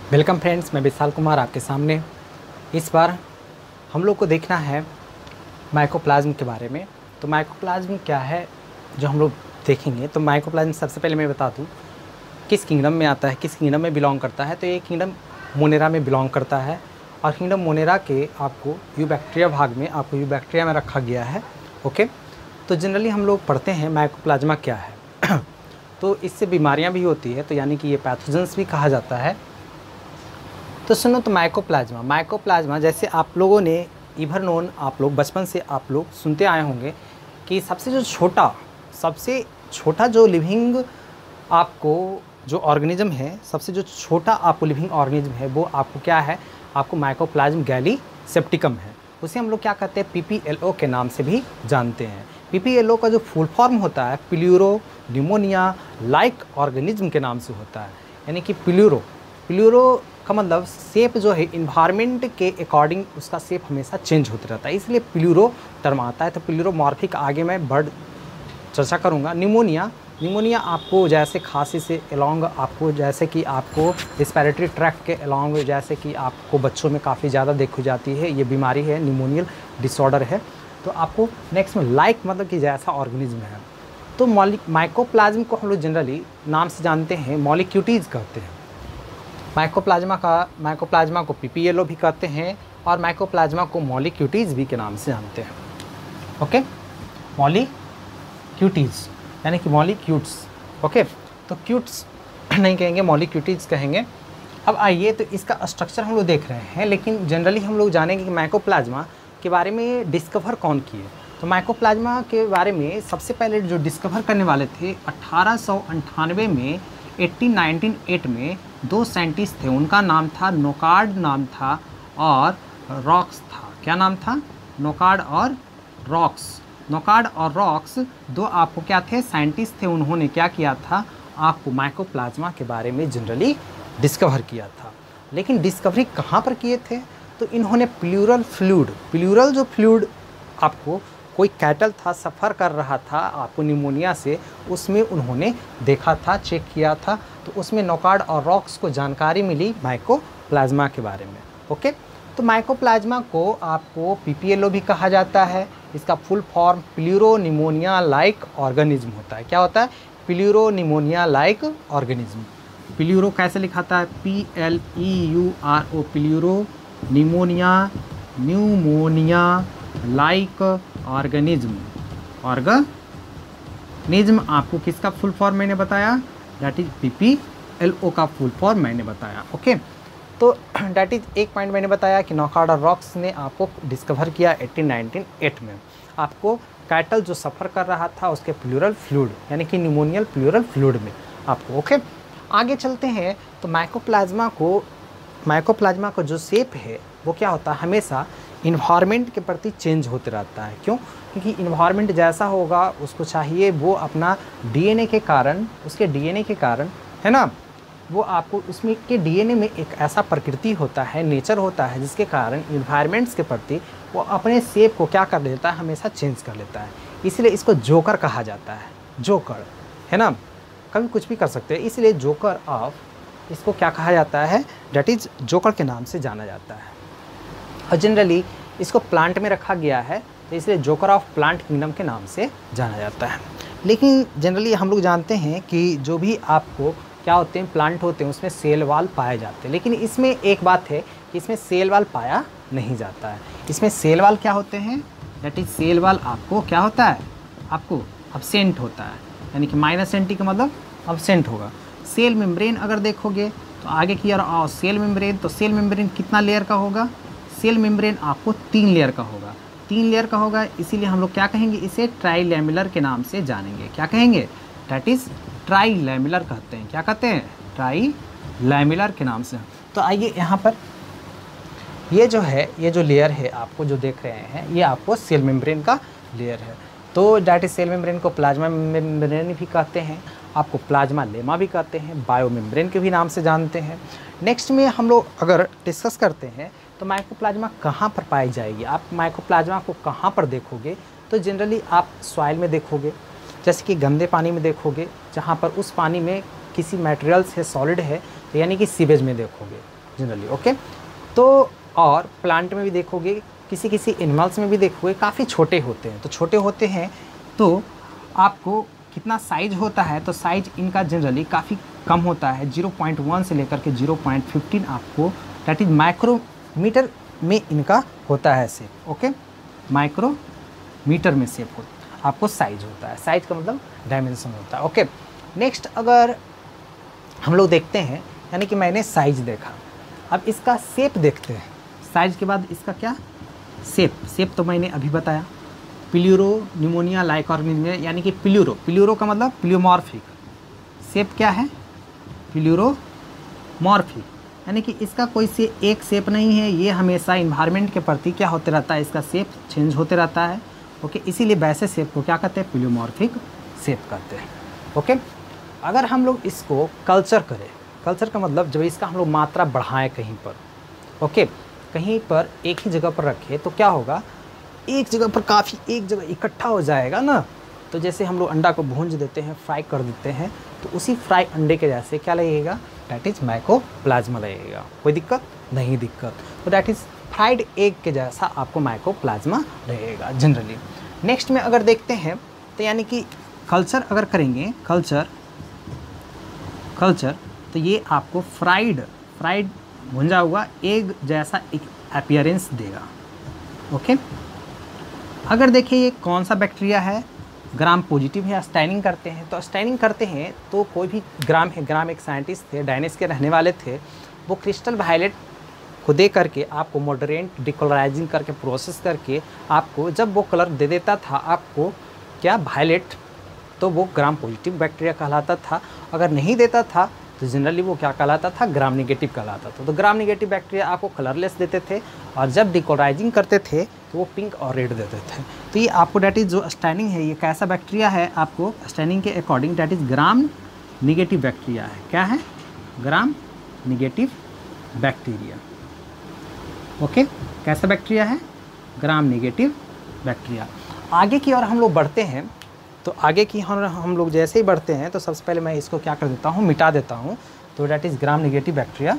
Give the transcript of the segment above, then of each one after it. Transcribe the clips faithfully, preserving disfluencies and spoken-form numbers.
Welcome friends, मैं विशाल कुमार आपके सामने। इस बार हम लोग को देखना है माइकोप्लाज्म के बारे में। तो माइकोप्लाज्म क्या है जो हम लोग देखेंगे। तो माइकोप्लाज्म सबसे पहले मैं बता दूं किस किंगडम में आता है, किस किंगडम में बिलोंग करता है। तो ये किंगडम मोनेरा में बिलोंग करता है और किंगडम मोनेरा के आपको यूबैक्टीरिया भाग में आपको यूबैक्टीरिया में रखा गया है। ओके, तो जनरली हम लोग पढ़ते हैं माइकोप्लाज्मा क्या है तो इससे बीमारियां भी होती है, तो यानी कि ये पैथोजेंस भी कहा जाता है। तो सुनो, तो माइकोप्लाज्मा माइकोप्लाज्मा जैसे आप लोगों ने इवर नोन, आप लोग बचपन से आप लोग सुनते आए होंगे कि सबसे जो छोटा सबसे छोटा जो लिविंग आपको जो ऑर्गेनिज्म है, सबसे जो छोटा आपको लिविंग ऑर्गेनिज्म है वो आपको क्या है, आपको माइकोप्लाज्म गैली सेप्टिकम है। उसे हम लोग क्या कहते हैं, पी पी एल ओ के नाम से भी जानते हैं। पी पी एल ओ का जो फुल फॉर्म होता है प्लूरो न्यूमोनिया लाइक ऑर्गेनिज्म के नाम से होता है। यानी कि प्लूरो प्लूरो का मतलब शेप जो है इन्वायरमेंट के अकॉर्डिंग उसका शेप हमेशा चेंज होता रहता है, इसलिए प्लूरो टर्म आता है। तो प्लूरोमॉर्फिक आगे मैं वर्ड चर्चा करूँगा। न्यूमोनिया न्यूमोनिया आपको जैसे खांसी से एलोंग, आपको जैसे कि आपको रेस्पिरेटरी ट्रैक्ट के एलोंग, जैसे कि आपको बच्चों में काफ़ी ज़्यादा देखी जाती है, ये बीमारी है, न्यूमोनियल डिसऑर्डर है। तो आपको नेक्स्ट में लाइक मतलब कि जैसा ऑर्गेनिज्म है। तो माइकोप्लाज्म को हम लोग जनरली नाम से जानते हैं मॉलिक्यूटीज़ कहते हैं। माइकोप्लाज्मा का माइकोप्लाज्मा को पी पी एल ओ भी कहते हैं और माइकोप्लाज्मा को मॉलिक्यूटीज़ भी के नाम से जानते हैं। ओके, मॉलिक्यूटीज़ यानी कि मॉलिक्यूट्स। ओके, तो क्यूट्स नहीं कहेंगे, मॉलिक्यूटीज़ कहेंगे। अब आइए, तो इसका स्ट्रक्चर हम लोग देख रहे हैं, लेकिन जनरली हम लोग जानेंगे कि माइकोप्लाज्मा के बारे में डिस्कवर कौन किए। तो माइकोप्लाज्मा के बारे में सबसे पहले जो डिस्कवर करने वाले थे अट्ठारह सौ अंठानवे में अठारह सौ अट्ठानवे में दो साइंटिस्ट थे। उनका नाम था नोकार्ड नाम था और रॉक्स था। क्या नाम था? नोकार्ड और रॉक्स। नोकार्ड और रॉक्स दो आपको क्या थे, साइंटिस्ट थे। उन्होंने क्या किया था, आपको माइकोप्लाज्मा के बारे में जनरली डिस्कवर किया था। लेकिन डिस्कवरी कहाँ पर किए थे? तो इन्होंने प्लूरल फ्लूइड प्लूरल जो फ्लूइड आपको कोई कैटल था, सफ़र कर रहा था आपको निमोनिया से, उसमें उन्होंने देखा था, चेक किया था। तो उसमें नोकार्ड और रॉक्स को जानकारी मिली माइकोप्लाज्मा के बारे में। ओके, तो माइकोप्लाज्मा को आपको पी पी एल ओ भी कहा जाता है। इसका full form pleuro pneumonia like organism होता है। क्या होता है? Pleuro pneumonia like organism. Pleuro कैसे लिखाता है? P L E U R O, pleuro pneumonia pneumonia like organism. Organism आपको किसका फुल फॉर्म मैंने बताया? That is P P L O का फुल फॉर्म मैंने बताया। ओके, तो दैट इज एक पॉइंट मैंने बताया कि नोकार्ड और रॉक्स ने आपको डिस्कवर किया अठारह सौ अट्ठानवे में। आपको कैटल जो सफ़र कर रहा था उसके प्लूरल फ्लूइड यानी कि निमोनियल प्लूरल फ्लूइड में आपको। ओके, आगे चलते हैं। तो माइकोप्लाज्मा को माइकोप्लाज्मा का जो शेप है वो क्या होता है, हमेशा इन्वायरमेंट के प्रति चेंज होते रहता है। क्यों? क्योंकि इन्वायरमेंट जैसा होगा उसको चाहिए, वो अपना डी एन ए के कारण, उसके डी एन ए के कारण, है ना, वो आपको उसमें के डी एन ए में एक ऐसा प्रकृति होता है, नेचर होता है, जिसके कारण इन्वायरमेंट्स के प्रति वो अपने शेप को क्या कर लेता है, हमेशा चेंज कर लेता है। इसलिए इसको जोकर कहा जाता है। जोकर, है ना, कभी कुछ भी कर सकते हैं, इसलिए जोकर ऑफ इसको क्या कहा जाता है, डेट इज़ जोकर के नाम से जाना जाता है। और जनरली इसको प्लांट में रखा गया है, तो इसलिए जोकर ऑफ प्लांट किंगडम के नाम से जाना जाता है। लेकिन जनरली हम लोग जानते हैं कि जो भी आपको क्या होते हैं, प्लांट होते हैं, उसमें सेल वाल पाए जाते हैं। लेकिन इसमें एक बात है कि इसमें सेल वाल पाया नहीं जाता है। इसमें सेल वाल क्या होते हैं, दैट इज सेल वाल आपको क्या होता है, आपको अब्सेंट होता है। यानी कि माइनस एंटी का मतलब अब्सेंट होगा। सेल मेम्ब्रेन अगर देखोगे तो आगे की और सेल मेम्ब्रेन, तो सेल मेम्ब्रेन कितना लेयर का होगा? सेल मेम्ब्रेन आपको तीन लेयर का होगा। तीन लेयर का होगा, इसीलिए हम लोग क्या कहेंगे, इसे ट्राइलैमिलर के नाम से जानेंगे। क्या कहेंगे? दैट इज़ ट्राइलैमिलर कहते हैं। क्या कहते हैं? ट्राइलैमिलर के नाम से। तो आइए यहाँ पर ये जो है, ये जो लेयर है आपको जो देख रहे हैं, ये आपको सेल मेम्ब्रेन का लेयर है। तो दैट इज सेल मेम्ब्रेन को प्लाज्मा मेम्ब्रेन भी कहते हैं, आपको प्लाज्मा लेमा भी कहते हैं, बायो मेम्ब्रेन के भी नाम से जानते हैं। नेक्स्ट में हम लोग अगर डिस्कस करते हैं तो माइकोप्लाज्मा कहाँ पर पाई जाएगी, आप माइकोप्लाज्मा को कहाँ पर देखोगे? तो जनरली आप सॉइल में देखोगे, जैसे कि गंदे पानी में देखोगे, जहाँ पर उस पानी में किसी मटेरियल्स है, सॉलिड है, तो यानी कि सीवेज में देखोगे जनरली, ओके। तो और प्लांट में भी देखोगे, किसी किसी एनिमल्स में भी देखोगे काफ़ी छोटे होते हैं। तो छोटे होते हैं तो आपको कितना साइज होता है, तो साइज इनका जनरली काफ़ी कम होता है, ज़ीरो पॉइंट वन से लेकर के ज़ीरो पॉइंट वन फाइव आपको दैट इज माइक्रोमीटर में इनका होता है शेप, ओके। माइक्रोमीटर में शेप होता आपको साइज होता है, साइज का मतलब डायमेंशन होता है, ओके। नेक्स्ट अगर हम लोग देखते हैं, यानी कि मैंने साइज देखा, अब इसका शेप देखते हैं। साइज के बाद इसका क्या शेप, शेप तो मैंने अभी बताया, प्लूरो न्यूमोनिया लाइक ऑर्गेनिज्म, यानी कि प्लूरो, प्लूरो का मतलब प्ल्यूमॉर्फिक, शेप क्या है प्लूरोमॉर्फिक, यानी कि इसका कोई से एक शेप नहीं है, ये हमेशा इन्वायरमेंट के प्रति क्या होते रहता है, इसका शेप चेंज होते रहता है, ओके। इसीलिए वैसे शेप को क्या कहते हैं, प्ल्यूमॉर्फिक शेप कहते हैं, ओके। अगर हम लोग इसको कल्चर करें, कल्चर का मतलब जब इसका हम लोग मात्रा बढ़ाएं कहीं पर, ओके, कहीं पर एक ही जगह पर रखें तो क्या होगा, एक जगह पर काफ़ी एक जगह इकट्ठा हो जाएगा ना। तो जैसे हम लोग अंडा को भूंज देते हैं, फ्राई कर देते हैं, तो उसी फ्राई अंडे के जैसे क्या लगेगा, डैट इज़ माइकोप्लाज्मा लगेगा। कोई दिक्कत नहीं, दिक्कत तो डैट इज़ फ्राइड एग के जैसा आपको माइकोप्लाज्मा रहेगा जनरली। नेक्स्ट में अगर देखते हैं तो यानी कि कल्चर अगर करेंगे, कल्चर कल्चर तो ये आपको फ्राइड फ्राइड भुंजा हुआ एग जैसा एक अपीयरेंस देगा, ओके। अगर देखिए ये कौन सा बैक्टीरिया है, ग्राम पॉजिटिव है, स्टैनिंग करते हैं, तो स्टैनिंग करते हैं तो कोई भी ग्राम है, ग्राम एक साइंटिस्ट थे, डायनेस के रहने वाले थे, वो क्रिस्टल वायलेट को दे करके आपको मॉडरेट डिकलराइजिंग करके प्रोसेस करके आपको जब वो कलर दे देता था आपको क्या वायलेट, तो वो ग्राम पॉजिटिव बैक्टीरिया कहलाता था। अगर नहीं देता था तो जनरली वो क्या कहलाता था, ग्राम निगेटिव कहलाता था। तो ग्राम निगेटिव बैक्टीरिया आपको कलरलेस देते थे, और जब डिकलराइजिंग करते थे तो वो पिंक और रेड देते थे। तो ये आपको डैट इज़ जो स्टैनिंग है, ये कैसा बैक्टीरिया है, आपको स्टैनिंग के according that is gram negative bacteria है। क्या है, ग्राम निगेटिव बैक्टीरिया, ओके। कैसा बैक्टीरिया है, ग्राम निगेटिव बैक्टीरिया। आगे की ओर हम लोग बढ़ते हैं, तो आगे की हम हम लोग जैसे ही बढ़ते हैं तो सबसे पहले मैं इसको क्या कर देता हूँ, मिटा देता हूँ। तो that is gram negative bacteria.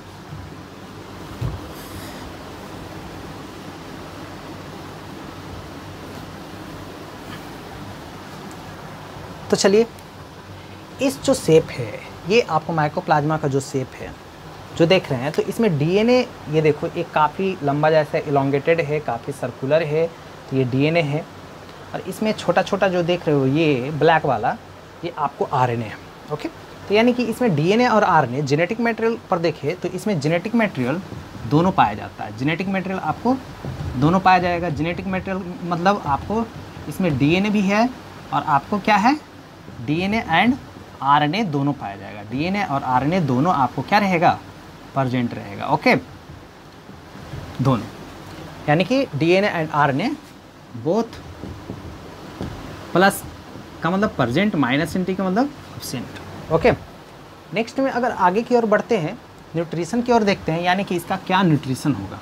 तो चलिए, इस जो शेप है, ये आपको माइकोप्लाज्मा का जो शेप है जो देख रहे हैं, तो इसमें डीएनए ये देखो, एक काफ़ी लंबा जैसा एलोंगेटेड है, काफ़ी सर्कुलर है, तो ये डीएनए है। और इसमें छोटा छोटा जो देख रहे हो ये ब्लैक वाला, ये आपको आरएनए है, ओके। तो यानी कि इसमें डीएनए और आरएनए जेनेटिक मटेरियल पर देखें तो इसमें जेनेटिक मटेरियल दोनों पाया जाता है, जेनेटिक मटेरियल आपको दोनों पाया जाएगा। जेनेटिक मटेरियल मतलब आपको इसमें डीएनए भी है और आपको क्या है, डीएनए एंड आरएनए दोनों पाया जाएगा। डीएनए और आरएनए दोनों आपको क्या रहेगा, प्रेजेंट रहेगा, ओके, दोनों। यानी कि DNA and RNA both plus का मतलब प्रेजेंट, माइनस एंटी का मतलब एब्सेंट, ओके। नेक्स्ट में अगर आगे की ओर बढ़ते हैं, न्यूट्रिशन की ओर देखते हैं, यानी कि इसका क्या न्यूट्रिशन होगा।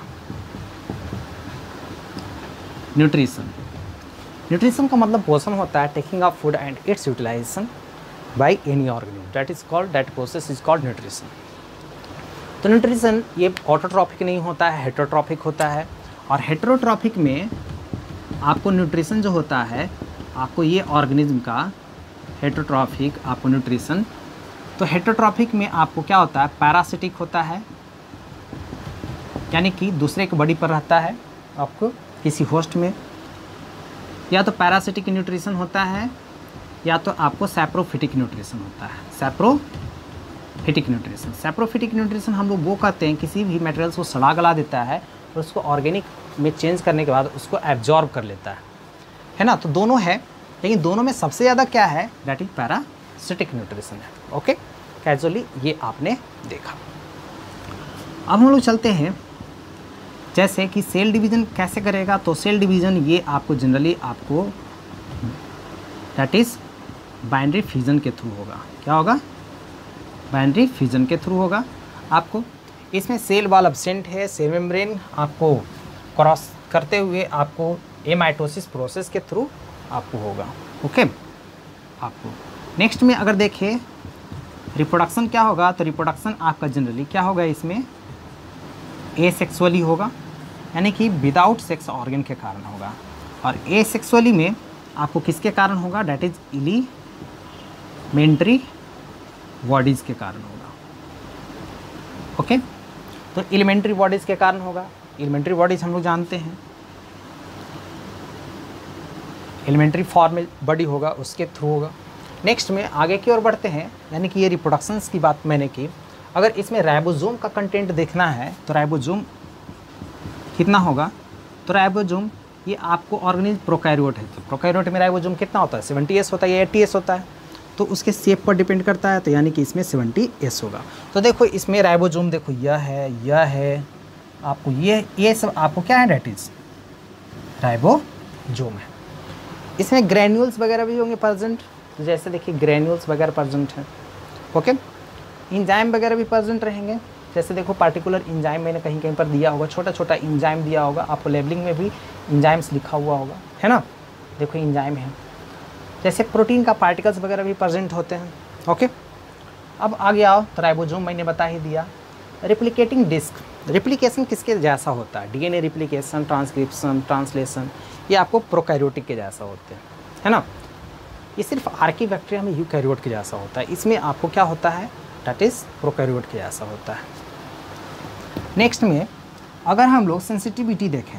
न्यूट्रिशन न्यूट्रिशन का मतलब पोषण होता है taking off food and its utilization by any organism, that is called that process is called nutrition. तो न्यूट्रिशन ये ऑटोट्रॉफिक नहीं होता है, हेटरोट्रॉफिक होता है। और हेटरोट्रॉफिक में आपको न्यूट्रिशन जो होता है, आपको ये ऑर्गेनिज्म का हेटरोट्रॉफिक आपको न्यूट्रिशन, तो हेटरोट्रॉफिक में आपको क्या होता है, पैरासिटिक होता है, यानी कि दूसरे के बॉडी पर रहता है आपको किसी होस्ट में, या तो पैरासिटिक न्यूट्रिशन होता है या तो आपको सैप्रोफिटिक न्यूट्रिशन होता है। सैप्रोफिटिक न्यूट्रिशन सैप्रोफिटिक न्यूट्रिशन हम लोग वो कहते हैं किसी भी मटेरियल्स को सड़ा गला देता है और उसको ऑर्गेनिक में चेंज करने के बाद उसको एब्जॉर्ब कर लेता है, है ना। तो दोनों है, लेकिन दोनों में सबसे ज़्यादा क्या है, दैट इज पैरासिटिक न्यूट्रिशन है, ओके। कैजुअली ये आपने देखा। अब हम लोग चलते हैं, जैसे कि सेल डिवीज़न कैसे करेगा। तो सेल डिवीज़न ये आपको जनरली आपको दैट इज़ बाइनरी फ्यूजन के थ्रू होगा। क्या होगा, बाइनरी फ्यूजन के थ्रू होगा आपको। इसमें सेल वॉल एब्सेंट है, सेल मेम्ब्रेन आपको क्रॉस करते हुए आपको एमाइटोसिस प्रोसेस के थ्रू आपको होगा, ओके। आपको नेक्स्ट में अगर देखें रिप्रोडक्शन क्या होगा, तो रिप्रोडक्शन आपका जनरली क्या होगा, इसमें एसेक्सुअली होगा, यानी कि विदाउट सेक्स ऑर्गन के कारण होगा। और एसेक्सुअली में आपको किसके कारण होगा, डैट इज एलिमेंट्री बॉडीज़ के कारण होगा। ओके, तो एलिमेंट्री बॉडीज़ के कारण होगा। एलिमेंट्री बॉडीज़ हम लोग जानते हैं, एलिमेंट्री फॉर्म में बॉडी होगा, उसके थ्रू होगा। नेक्स्ट में आगे की ओर बढ़ते हैं, यानी कि ये रिप्रोडक्शंस की बात मैंने की। अगर इसमें राइबोसोम का कंटेंट देखना है तो राइबोसोम कितना होगा, तो राइबोसोम ये आपको ऑर्गेनिज्म प्रोकैरियोट है, तो प्रोकैरियोट में राइबोसोम कितना होता है, सेवेंटी एस होता है या एटी एस होता है, तो उसके शेप पर डिपेंड करता है, तो यानी कि इसमें सेवेंटी एस होगा। तो देखो इसमें राइबोसोम देखो यह है, यह है, आपको ये ये सब आपको क्या है, डैट इज राइबोसोम है। इसमें ग्रैन्यूल्स वगैरह भी होंगे प्रेजेंट, तो जैसे देखिए ग्रैन्यूल्स वगैरह प्रेजेंट हैं। ओके, इंजाइम वगैरह भी प्रेजेंट रहेंगे, जैसे देखो पार्टिकुलर इंजाइम मैंने कहीं कहीं पर दिया होगा, छोटा छोटा इंजाइम दिया होगा, आपको लेबलिंग में भी इंजाइम्स लिखा हुआ होगा, है ना। देखो इंजाइम है, जैसे प्रोटीन का पार्टिकल्स वगैरह भी प्रेजेंट होते हैं। ओके, अब आगे आओ, तो राइबोसोम मैंने बता ही दिया। रेप्लिकेटिंग डिस्क, रेप्लिकेशन किसके जैसा होता है, डीएनए रेप्लिकेशन, ट्रांसक्रिप्शन, ट्रांसलेशन, ये आपको प्रोकैरियोटिक के जैसा होते हैं, है ना। ये सिर्फ आर्की बैक्टीरिया में यूकैरियोट के जैसा होता है, इसमें आपको क्या होता है, दैट इज़ प्रोकैरियोट के जैसा होता है। नेक्स्ट में अगर हम लोग सेंसिटिविटी देखें,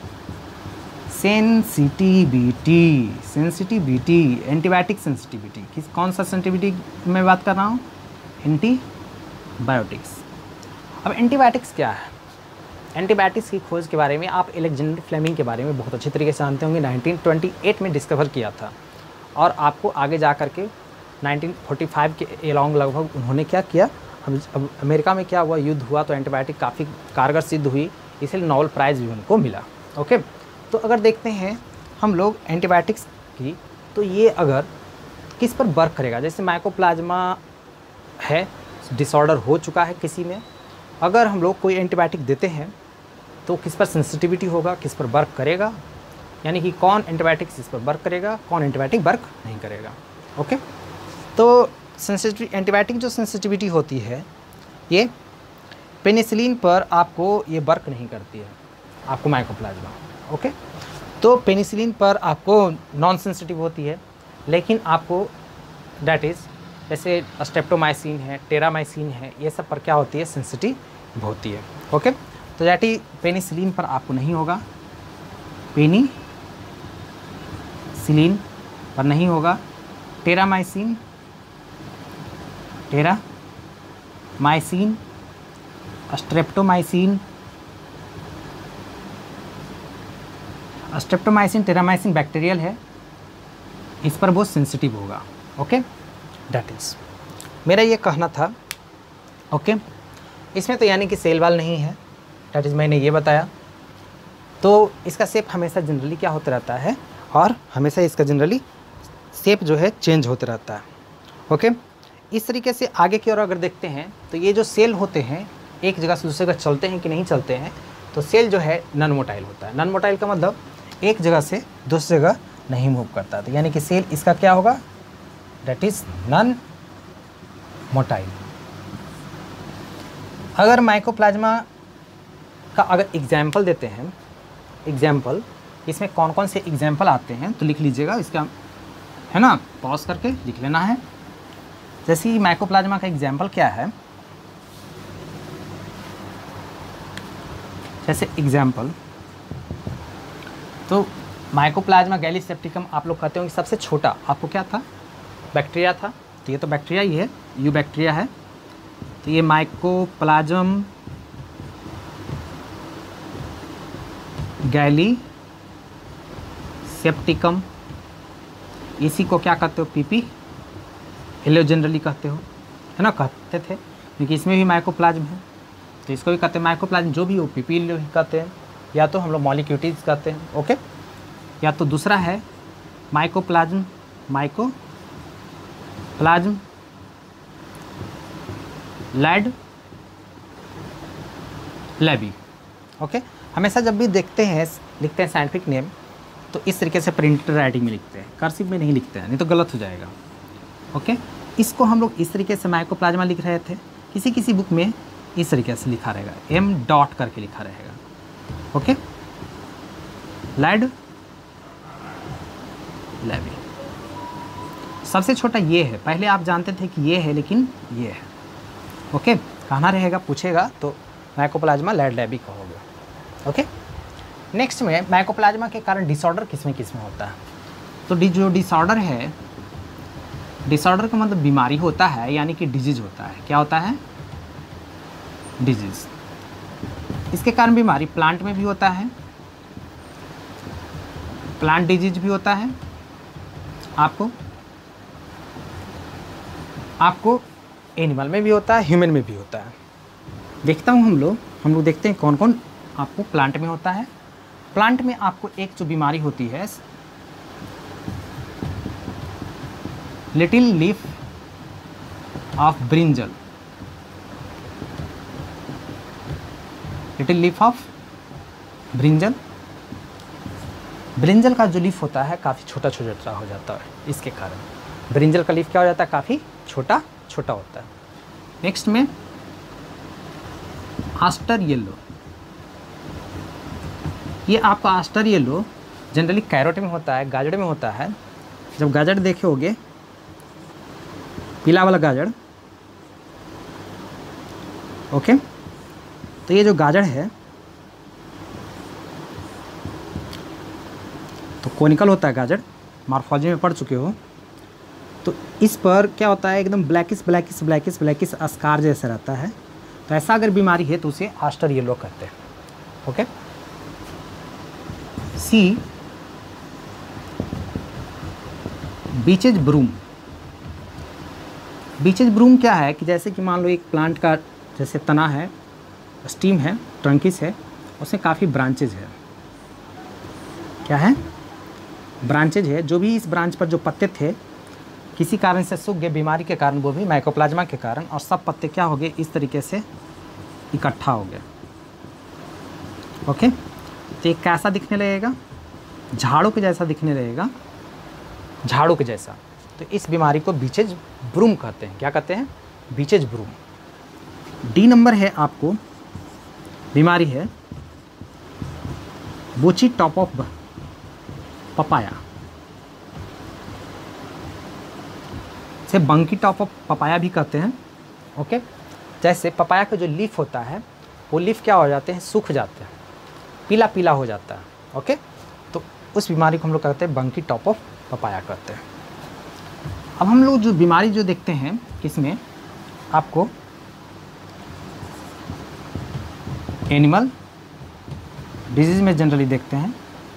सेंसिटिविटी सेंसिटिविटी एंटीबायोटिक सेंसिटिविटी, किस कौन सा सेंसिटिविटी मैं बात कर रहा हूँ, एंटीबायोटिक्स। अब एंटीबायोटिक्स क्या है, एंटीबायोटिक्स की खोज के बारे में आप अलेक्जेंडर फ्लेमिंग के बारे में बहुत अच्छे तरीके से जानते होंगे, नाइनटीन ट्वेंटी एट में डिस्कवर किया था, और आपको आगे जा कर के नाइनटीन फोर्टी फाइव के एलॉन्ग लगभग उन्होंने क्या किया, अब अब अमेरिका में क्या हुआ, युद्ध हुआ, तो एंटीबायोटिक काफ़ी कारगर सिद्ध हुई, इसलिए नोबेल प्राइज़ भी उनको मिला। ओके, तो अगर देखते हैं हम लोग एंटीबायोटिक्स की, तो ये अगर किस पर वर्क करेगा, जैसे माइकोप्लाज्मा है, डिसऑर्डर हो चुका है किसी में, अगर हम लोग कोई एंटीबायोटिक देते हैं तो किस पर सेंसिटिविटी होगा, किस पर वर्क करेगा, यानी कि कौन एंटीबायोटिक इस पर वर्क करेगा, कौन एंटीबायोटिक वर्क नहीं करेगा। ओके, तो सेंसिटिव एंटीबायोटिक जो सेंसिटिविटी होती है, ये पेनिसिलिन पर आपको ये वर्क नहीं करती है, आपको माइकोप्लाज्मा। ओके, तो पेनिसिलिन पर आपको नॉन सेंसिटिव होती है, लेकिन आपको डैट इज़ जैसे स्ट्रेप्टोमाइसिन है, टेरामाइसिन है, ये सब पर क्या होती है, सेंसिटिव होती है। ओके, तो डैट इज पेनिसिलिन पर आपको नहीं होगा, पेनिसिलिन पर नहीं होगा, terramycin terramycin streptomycin streptomycin terramycin bacterial है, इस पर वो सेंसिटिव होगा। ओके, डैट इज़ मेरा ये कहना था। ओके, इसमें तो यानी कि सेल वाल नहीं है, डैट इज़ मैंने ये बताया। तो इसका शेप हमेशा जनरली क्या होता रहता है, और हमेशा इसका जनरली शेप जो है चेंज होते रहता है। ओके, इस तरीके से आगे की ओर अगर देखते हैं तो ये जो सेल होते हैं एक जगह से दूसरी जगह चलते हैं कि नहीं चलते हैं, तो सेल जो है नॉन मोटाइल होता है। नॉन मोटाइल का मतलब एक जगह से दूसरी जगह नहीं मूव करता, तो यानी कि सेल इसका क्या होगा, दैट इज़ नॉन मोटाइल। अगर माइकोप्लाज्मा का अगर एग्जाम्पल देते हैं, एग्जाम्पल इसमें कौन कौन से एग्जाम्पल आते हैं तो लिख लीजिएगा, इसका है ना, पॉज करके लिख लेना है। जैसे ही माइकोप्लाज्मा का एग्जाम्पल क्या है, जैसे एग्जाम्पल तो माइकोप्लाज्मा गैलीसेप्टिकम आप लोग कहते हो कि सबसे छोटा आपको क्या था, बैक्टीरिया था, तो ये तो बैक्टीरिया ही है, यू बैक्टीरिया है, तो ये माइकोप्लाज्म गैलीसेप्टिकम, इसी को क्या कहते हो, पीपी एलो जनरली कहते हो, है ना, कहते थे, क्योंकि इसमें भी माइकोप्लाज्म है, तो इसको भी कहते हैं माइकोप्लाज्म, जो भी हो पीपी एलो ही कहते हैं, या तो हम लोग मॉलिक्यूटिस कहते हैं। ओके, या तो दूसरा है mycoplasm mycoplasm laidlawii. Okay, हमेशा जब भी देखते हैं लिखते हैं साइंटिफिक नेम तो इस तरीके से प्रिंटेड राइटिंग में लिखते हैं, कर्सिव में नहीं लिखते हैं, नहीं तो गलत हो जाएगा। ओके, इसको हम लोग इस तरीके से माइकोप्लाज्मा लिख रहे थे, किसी किसी बुक में इस तरीके से लिखा रहेगा, एम डॉट करके लिखा रहेगा। Okay, laidlawii. सबसे छोटा ये है, पहले आप जानते थे कि ये है लेकिन ये है। ओके, कहना रहेगा, पूछेगा तो माइकोप्लाज्मा लैड लैबी कहोगे। ओके, नेक्स्ट में माइकोप्लाज्मा के कारण डिसऑर्डर किसमें किसमें होता है। तो जो डिसऑर्डर है, डिसऑर्डर का मतलब बीमारी होता है, यानी कि डिजीज होता है। क्या होता है? डिजीज। इसके कारण बीमारी प्लांट में भी होता है, प्लांट डिजीज भी होता है, आपको आपको एनिमल में भी होता है, ह्यूमन में भी होता है। देखता हूँ हम लोग हम लोग देखते हैं कौन कौन आपको प्लांट में होता है। प्लांट में आपको एक जो बीमारी होती है, little leaf of brinjal, little leaf of brinjal. Brinjal का जो लीफ होता है काफ़ी छोटा छोटा हो जाता है, इसके कारण ब्रिंजल का लीफ क्या हो जाता है? काफ़ी छोटा छोटा होता है। नेक्स्ट में आस्टर येलो, ये आपका आस्टर येलो जनरली कैरोट में होता है, गाजर में होता है। जब गाजर देखे होगे, पीला वाला गाजर, ओके, तो ये जो गाजर है तो कोनिकल होता है गाजर, मॉर्फोलॉजी में पढ़ चुके हो। तो इस पर क्या होता है? एकदम blackish blackish blackish blackish scar जैसा रहता है। तो ऐसा अगर बीमारी है तो उसे आस्टर येलो कहते हैं। Okay, see witches broom. Witches broom क्या है कि जैसे कि मान लो एक प्लांट का जैसे तना है, स्टीम है, ट्रंकिस है, उसमें काफ़ी ब्रांचेज है। क्या है? ब्रांचेज है। जो भी इस ब्रांच पर जो पत्ते थे किसी कारण से सूख गए, बीमारी के कारण, वो भी माइकोप्लाज्मा के कारण, और सब पत्ते क्या हो गए? इस तरीके से इकट्ठा हो गए। ओके, तो ये कैसा दिखने लगेगा? झाड़ू के जैसा दिखने लगेगा, झाड़ू के जैसा। तो इस बीमारी को बीचेज ब्रूम कहते हैं। क्या कहते हैं? Beaches broom. डी नंबर है आपको बीमारी है बूची टॉप ऑफ पपाया, से बंकी टॉप ऑफ पपाया भी कहते हैं। ओके, जैसे पपाया का जो लीफ होता है वो लीफ क्या हो जाते हैं? सूख जाते हैं, पीला पीला हो जाता है। ओके, तो उस बीमारी को हम लोग कहते हैं बंकी टॉप ऑफ पपाया कहते हैं। अब हम लोग जो बीमारी जो देखते हैं किसमें, आपको एनिमल डिजीज में जनरली देखते हैं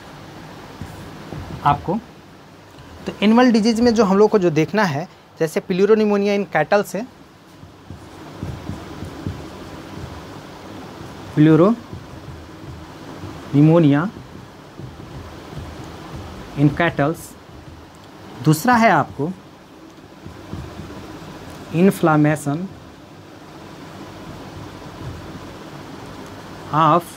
आपको। तो एनिमल डिजीज में जो हम लोग को जो देखना है, जैसे प्लूरो न्यूमोनिया इन कैटल से, प्लूरो न्यूमोनिया इन कैटल्स। दूसरा है आपको inflammation of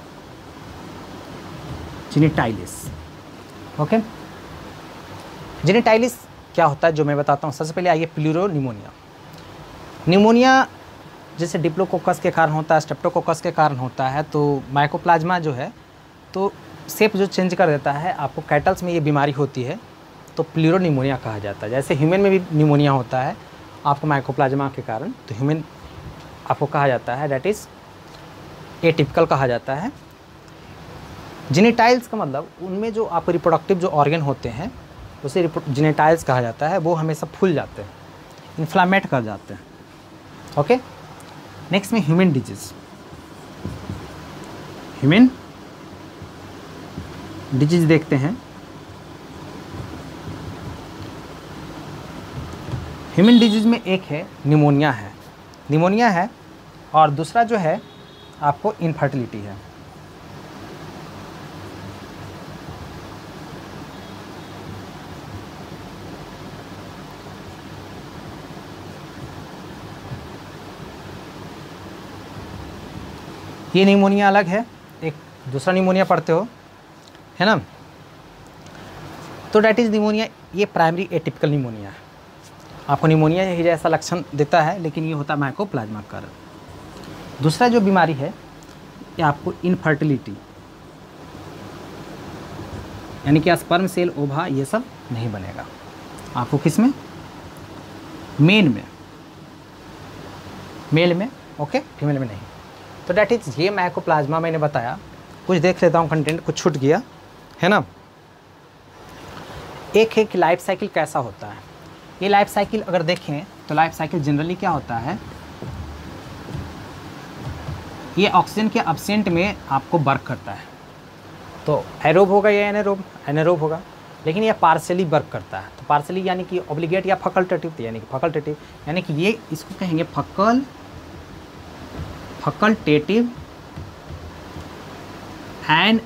genitalis. Okay, genitalis क्या होता है जो मैं बताता हूँ। सबसे पहले आइए प्लूरो न्यूमोनिया। न्यूमोनिया जैसे डिप्लोकोकस के कारण होता है, स्ट्रेप्टोकोकस के कारण होता है। तो माइकोप्लाज्मा जो है तो शेप जो चेंज कर देता है, आपको कैटल्स में ये बीमारी होती है तो प्लूरो न्यूमोनिया कहा जाता है। जैसे ह्यूमन में भी न्यूमोनिया होता है आपको माइकोप्लाज्मा के कारण, तो ह्यूमन आपको कहा जाता है दैट इज़ एटिपिकल कहा जाता है। जेनिटाइल्स का मतलब उनमें जो आपको रिप्रोडक्टिव जो ऑर्गन होते हैं उसे जेनिटाइल्स कहा जाता है। वो हमेशा फूल जाते हैं, इन्फ्लामेट कर जाते हैं। ओके, नेक्स्ट में ह्यूमन डिजीज। ह्यूमन डिजीज देखते हैं। ह्यूमन डिजीज में एक है निमोनिया है, निमोनिया है, और दूसरा जो है आपको इनफर्टिलिटी है। ये निमोनिया अलग है, एक दूसरा निमोनिया पढ़ते हो, है ना। तो डैट इज़ निमोनिया, ये प्राइमरी एटिपिकल निमोनिया है। आपको न्यूमोनिया ही जैसा लक्षण देता है, लेकिन ये होता है माइकोप्लाज्मा का कारण। दूसरा जो बीमारी है ये आपको इनफर्टिलिटी, यानी कि स्पर्म सेल ओवा ये सब नहीं बनेगा आपको। किस में? मेन में, मेल में, ओके, फीमेल में नहीं। तो डैट इज ये माइकोप्लाज्मा मैंने बताया। कुछ देख लेता हूँ, कंटेंट कुछ छूट गया है ना। एक है कि लाइफ साइकिल कैसा होता है। ये लाइफ साइकिल अगर देखें तो लाइफ साइकिल जनरली क्या होता है, ये ऑक्सीजन के एब्सेंट में आपको वर्क करता है। तो एरोब होगा या एनारोब? एनारोब होगा, लेकिन ये पार्शियली वर्क करता है। तो पार्शियली यानी कि ऑब्लिगेट या फैकल्टेटिव, यानी कि फैकल्टेटिव यानी कि ये इसको कहेंगे फकल फैकल्टेटिव एंड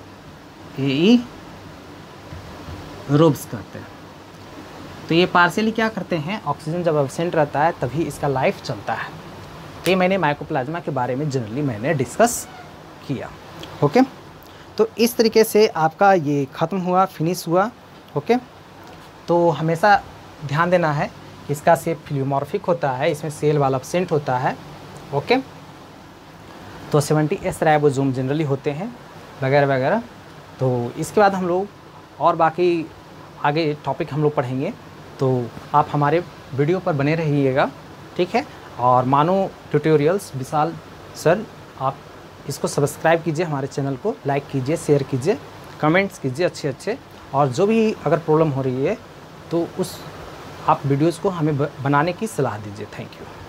एरोब्स कहते हैं। तो ये पार्शियली क्या करते हैं, ऑक्सीजन जब एब्सेंट रहता है तभी इसका लाइफ चलता है। ये मैंने माइकोप्लाज्मा के बारे में जनरली मैंने डिस्कस किया। ओके, तो इस तरीके से आपका ये ख़त्म हुआ, फिनिश हुआ। ओके, तो हमेशा ध्यान देना है, इसका शेप फिलियोमॉर्फिक होता है, इसमें सेल वाला एब्सेंट होता है। ओके, तो सेवेंटी एस राइबोसोम जनरली होते हैं वगैरह वगैरह। तो इसके बाद हम लोग और बाकी आगे टॉपिक हम लोग पढ़ेंगे। तो आप हमारे वीडियो पर बने रहिएगा, ठीक है। और मानो ट्यूटोरियल्स विशाल सर, आप इसको सब्सक्राइब कीजिए, हमारे चैनल को लाइक कीजिए, शेयर कीजिए, कमेंट्स कीजिए अच्छे अच्छे। और जो भी अगर प्रॉब्लम हो रही है तो उस आप वीडियोज़ को हमें बनाने की सलाह दीजिए। Thank you.